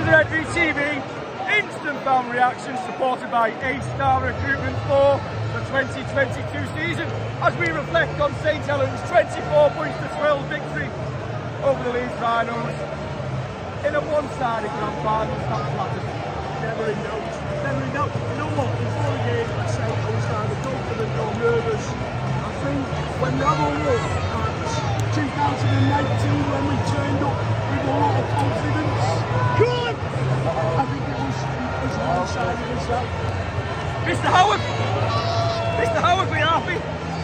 to the Red V TV instant fan reaction supported by A-Star Recruitment 4 the 2022 season as we reflect on St Helens' 24 points to 12 victory over the Leeds Rhinos in a one-sided grand final. Never in doubt. Never in doubt. You know what? Before the game, I say I was neither confident nor nervous. I think when we have a look at 2019, when we turned up with a lot of confidence, I think it was as one-sided as that. Mr. Howard! Mr. Howard, we happy?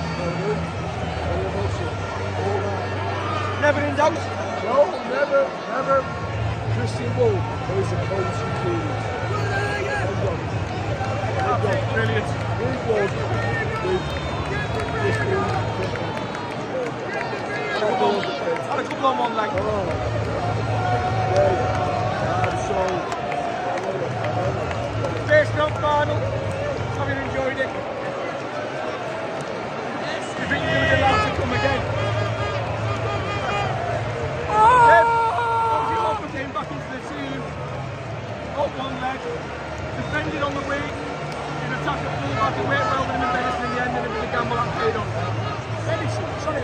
Never in doubt? No, never. Christian Bull is a coaching team. Brilliant. Really good with this team. Had a couple on one leg. First grand final. Have you enjoyed it? You think you're going to be allowed to come again? Came back into the team, up one leg, defended on the wing, in attack at full-back, it went well with him in Benison in the end, and it was a gamble that paid off. Benison, sorry,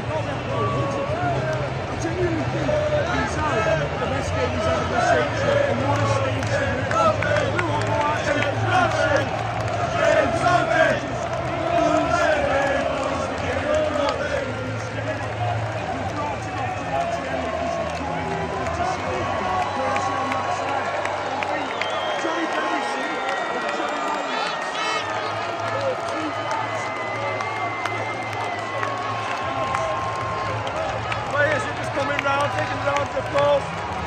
I genuinely think he's had the best game he's ever been seen, and what a stage to do it on. We want to actually taking rounds of balls.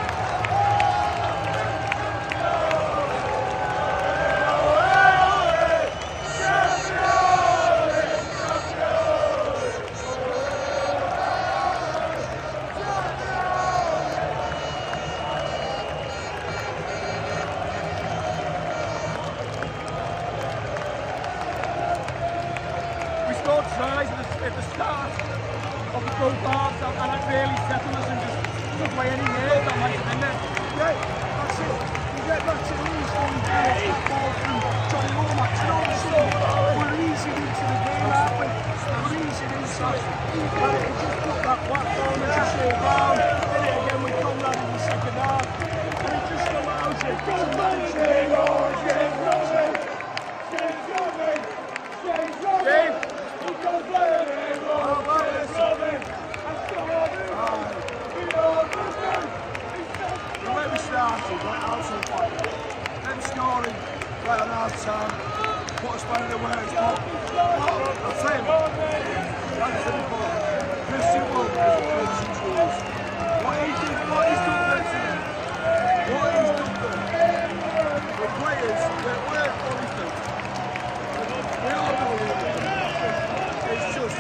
We scored tries at the start of the both halves, and it really settled us and just took away any nerve that might have been there. Yeah, that's it. You get back to these ones, ball from Johnny Womack, and also we're easing into the game, aren't we? We're easing into it. He just put that platform as a short down, did it again with Conrad in the second half, and it just allows you to manage the game. Them scoring right on half time, put us back in the works. I'll tell you what, like I said before, Christian Bull is a coaching tools. What he's done there today, what he's done there, the players that work for his feet, we all know it's just.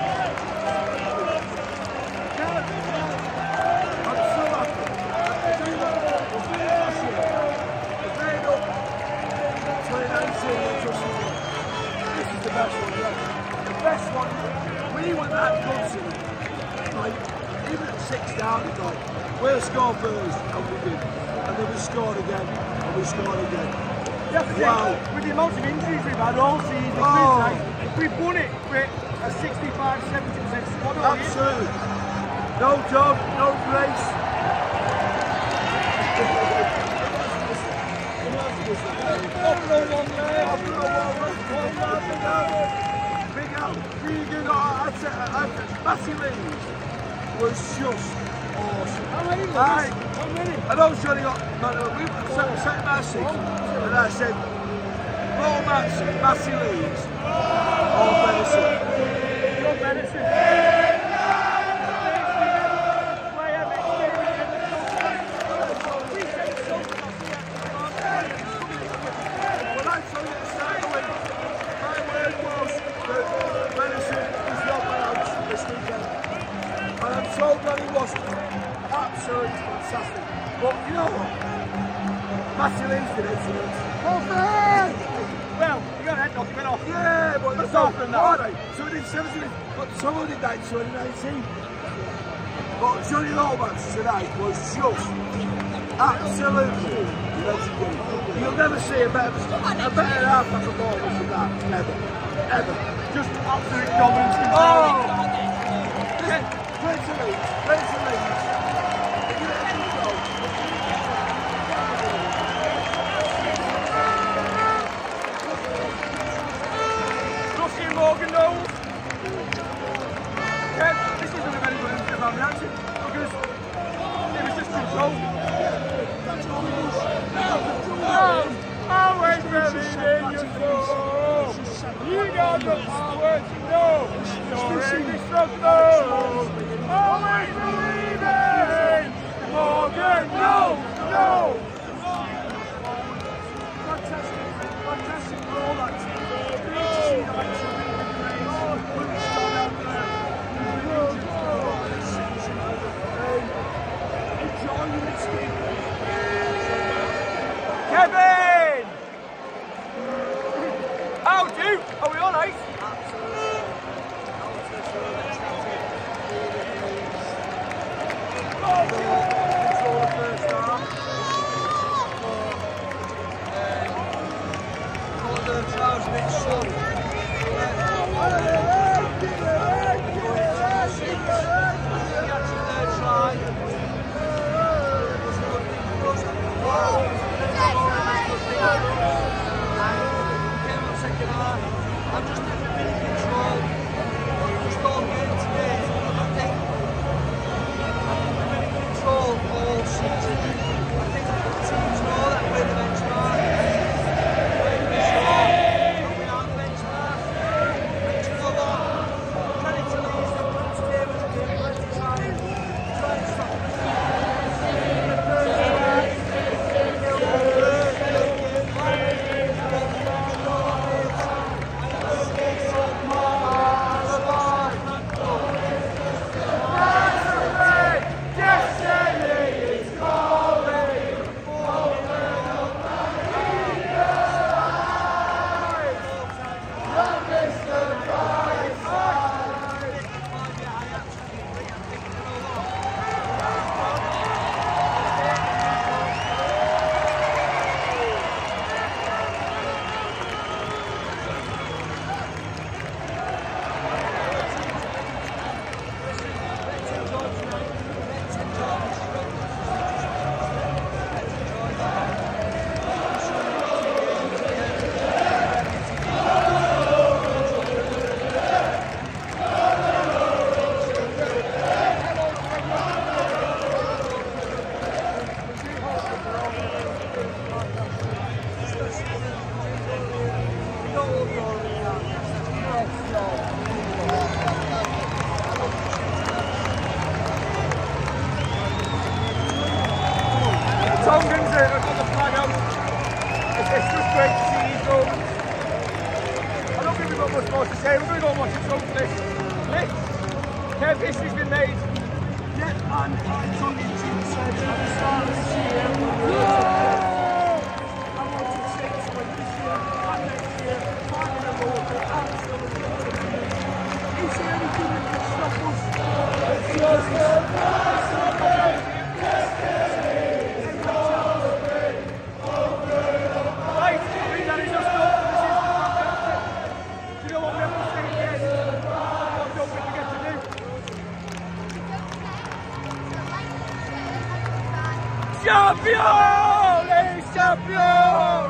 The best one, when he went that gutsy, like, even at 6 down, he's like, we'll score first, and we did. And then we scored again, and we scored again. Wow. With the amount of injuries we've had all season, we've won it with a 65-70% squad. Absolutely. No dog, no grace. Matty Leeds was just awesome. How many? I know Johnny got, we set Massey, and I said, Paul Matty Leeds, or Benison. Your Benison. So glad he wasn't. Absolutely fantastic. But you know what? Matty Leeds did excellent. Well, you got a head knock, he went off. Yeah, but let's off from that. Right. So we did 17, but so did that in 2019. But Johnny Lomax tonight was just Absolutely legendary. You'll never see a better half-back performance than that, ever. Ever. Just absolute dominance. Prince of Leeds. Rusty and Morgan Knowles. Kev, this isn't a very good Instagram reaction because it was just control. Always believe in your soul. You got the power to know you're indestructible. Always believe in Morgan Knowles. Fantastic for all that team. Kevin! How do? Are we on ice? Tongans have got the flag out. It's just great to see these goals. I don't think we've got much more to say. We're going to go and watch it from this. Kev, history's been made. Yeah, and tongue-in-cheek said at the start of this year, I wanted 6 when this year and next year, 5 in a row, they're absolutely amazing. Is there anything that can stop us? Champion! Les champions!